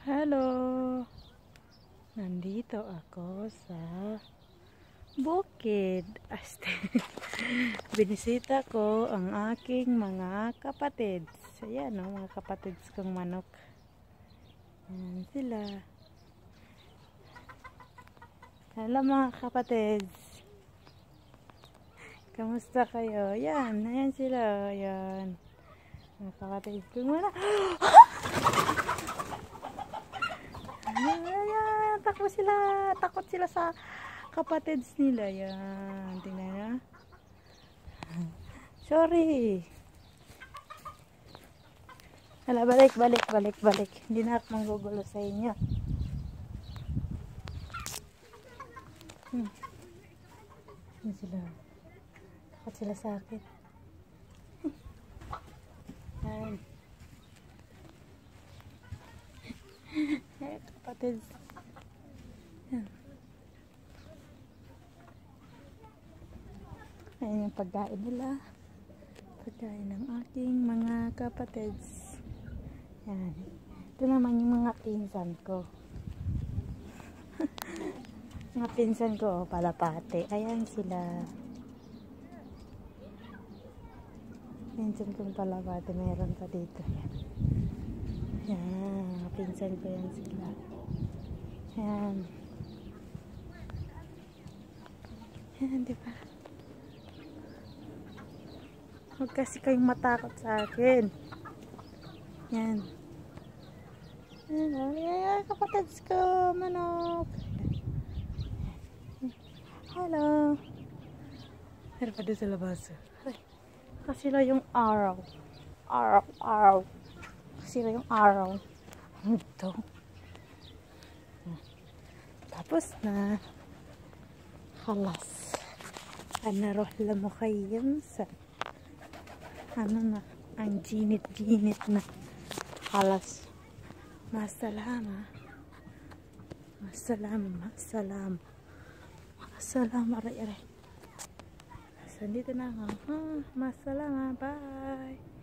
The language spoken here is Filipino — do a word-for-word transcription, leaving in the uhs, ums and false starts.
Hello! Nandito ako sa bukid. Aste. Binisita ko ang aking mga kapatid. Ayan o, mga kapatid kong manok. Ayan sila. Hello mga kapatid. Kamusta kayo? Ayan, ayan sila. Ayan. Mga kapatid kong manok. Ayan, ayan, takot sila, takot sila sa kapatids nila. Yan, tingnan na. Sorry. Hala, balik, balik, balik, balik. Hindi na ako manggugulo sa inyo. Hmm. Yan sila. Takot sila sa akin. Yan. Eh, kapatid. Yan. Ayan yung pagkain nila. Pagkain ng aking mga kapatids. Yan. Ito naman yung mga pinsan ko. Mga pinsan ko, oh, palapate. Ayan sila. Pinsan kong palapate. Meron pa dito. Yan. Yan. Mga pinsan ko yan sila. Yan. Yan, diba? Huwag kasi kayong matakot sa akin. Yan. Yan. Ayan, kapatids ko. Manok. Hello. Pero pa doon sa labas. Ay, kasi lang yung araw. Araw, araw. Kasi lang yung araw. Ito. Tapos na. Halas. Anaroh mo kayo sa ano na, ang ginit-ginit na. Halas. Masalama. Masalama, masalama. Masalama, aray-aray. So, dito na ako. Ah, masalama. Bye.